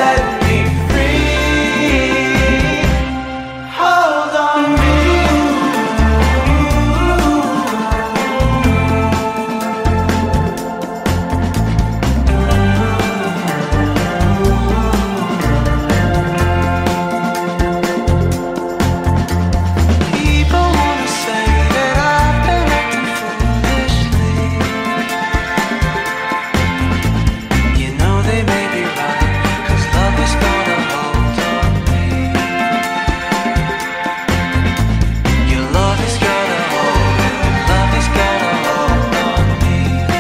let me free. Hold on me. People wanna say that I've been acting foolishly. You know they may be right, 'cause love has got a hold on me. Your love has got a hold, love has got a hold on me.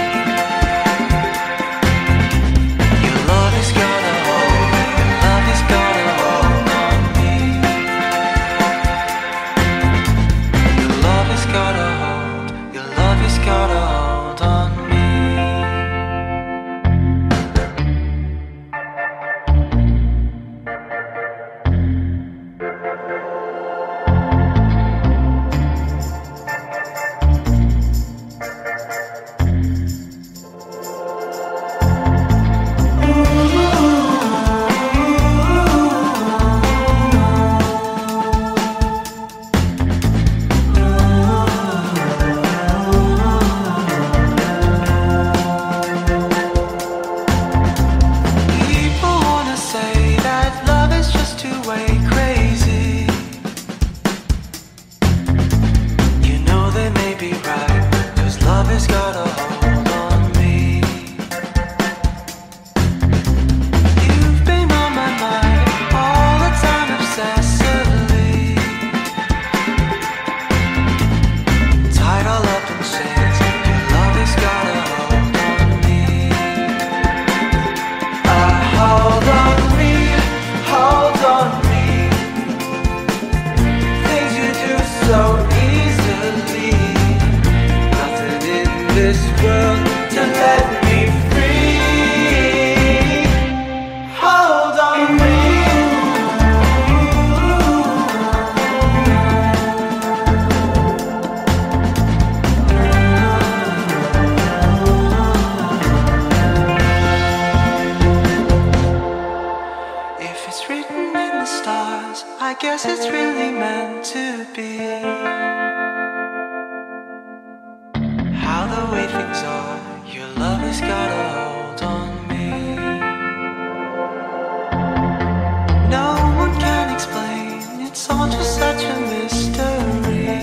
Your love has got a hold, love has got a hold on me. Your love has got a hold, your love has got a hold on me. People wanna say that love is just two-way crazy. You know they may be right, 'cause love has got a hold on me. You've been on my mind all the time obsessively. Tied all up in chains, your love has got a hold on me. Hold on me, hold on me. Things you do so easily. Nothing in this world to let me free. Hold on me. If it's written in the stars, I guess it's really meant to be. How the way things are, your love has got a hold on me. No one can explain, it's all just such a mystery.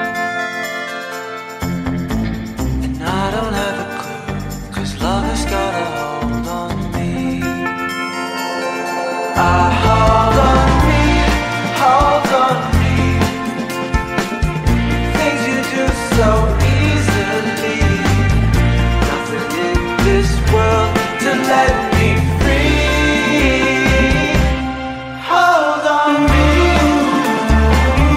And I don't have a clue, 'cause love has got a hold on me. Hold on me, hold on me. Things you do so easily. Nothing in this world to let me free. Hold on me.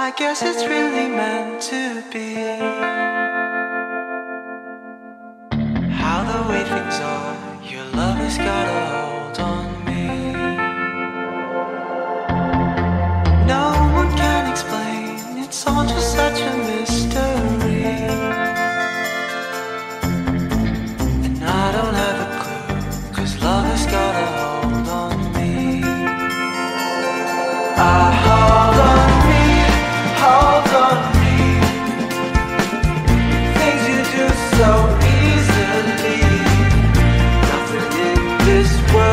I guess it's really meant to be. How the way things are, your love has got a hold on me. No one can explain, it's all just such a mystery. And I don't have a clue, 'cause love has got a hold on me. Hold on me, hold on me. Things you do so easily. Nothing in this world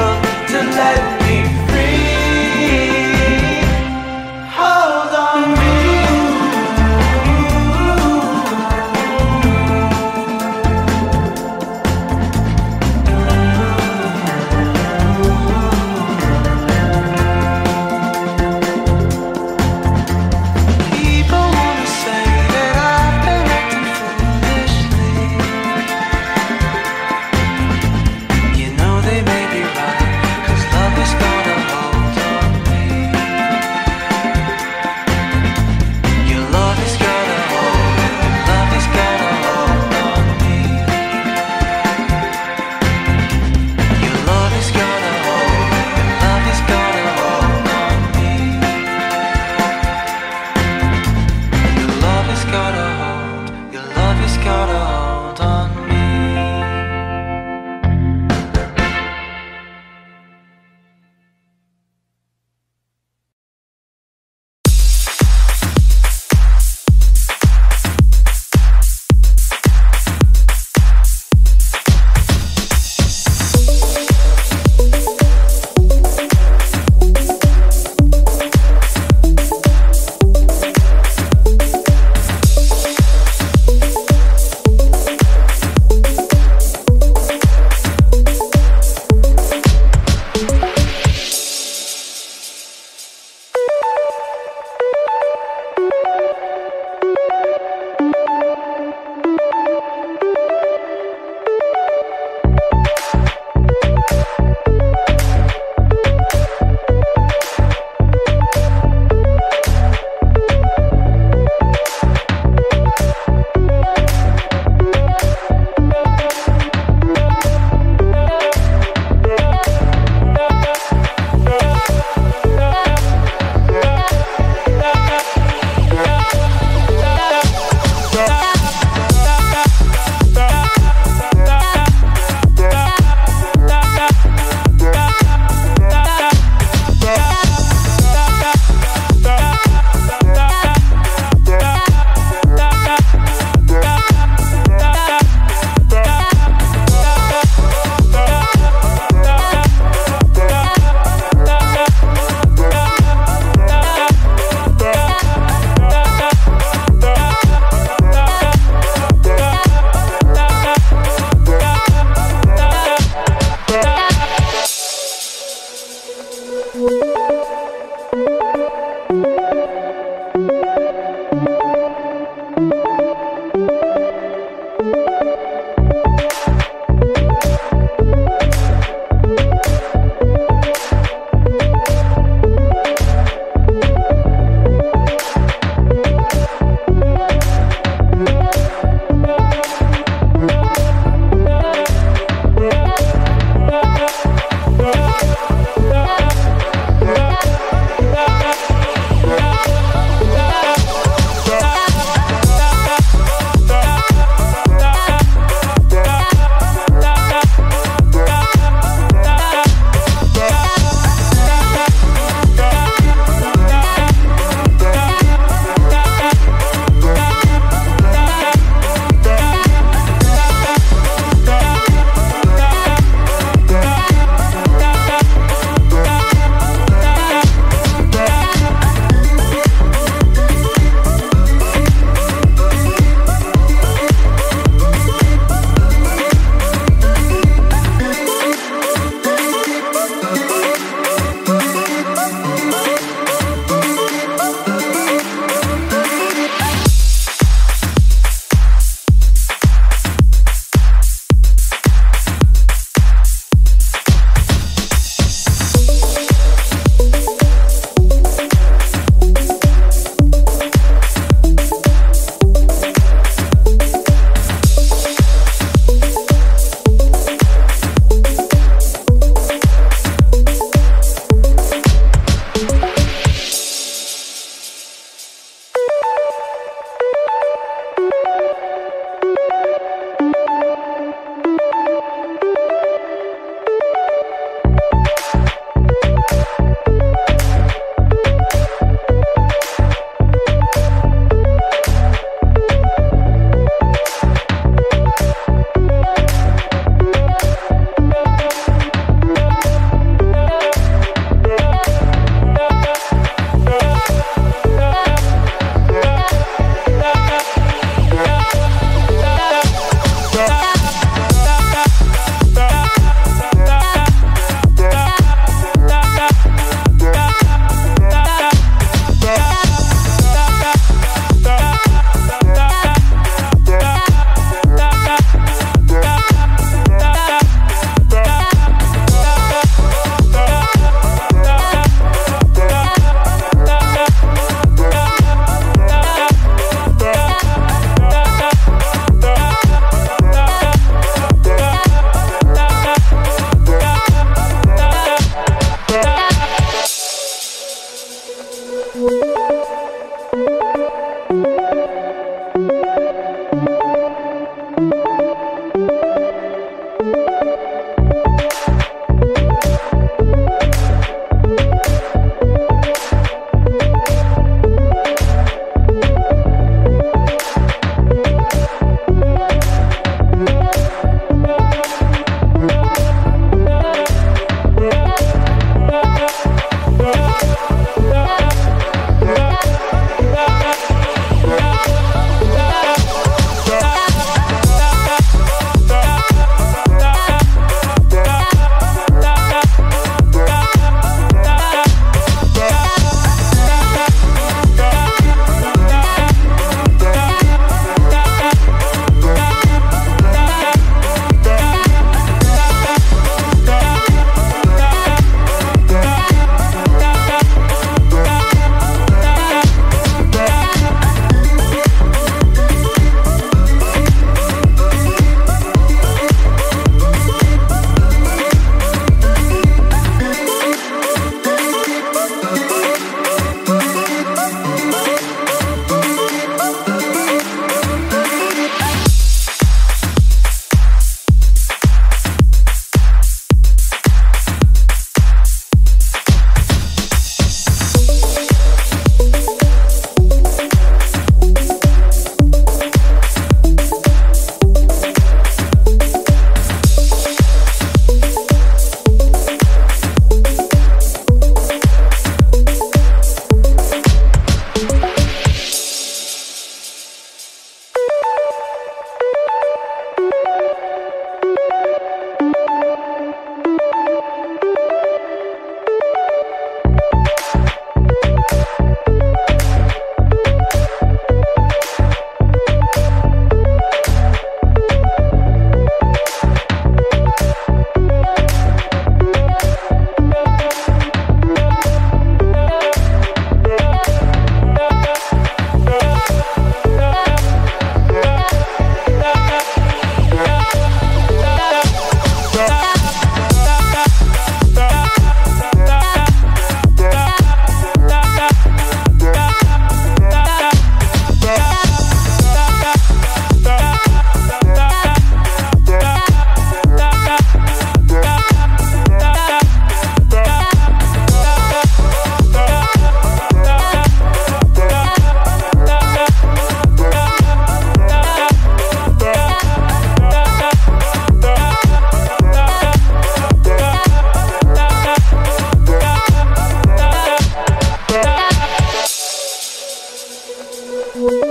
We'll